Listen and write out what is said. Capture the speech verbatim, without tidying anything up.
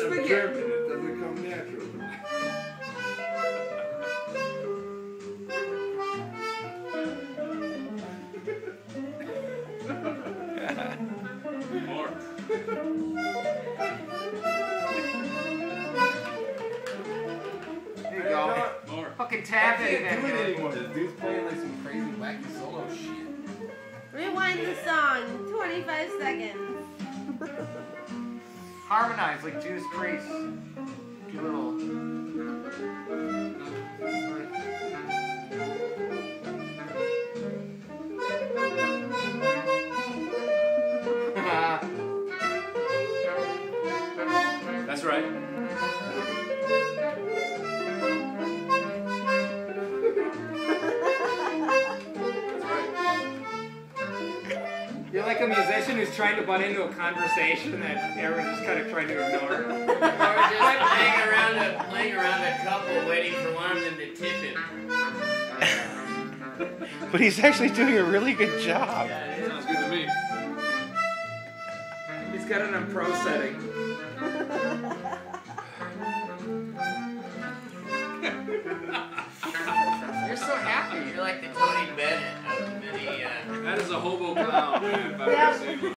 spaghetti. German, it doesn't come natural. More. There you go. More. Fucking I tap it. can't do it anymore. This dude's playing like some crazy wacky solo shit. Rewind the song. twenty-five seconds. Harmonize like Judas Priest. Do a little. That's right. You're like a musician who's trying to butt into a conversation that everyone's just kind of trying to ignore. Or just playing around a playing around a couple, waiting for one of them to tip him. But he's actually doing a really good job. Yeah, Sounds good to me. He's got it on pro setting. you're so happy. You're like the Tony Bennett of the. Uh, That is a hobo clown, man. If I've Yeah. ever seen one.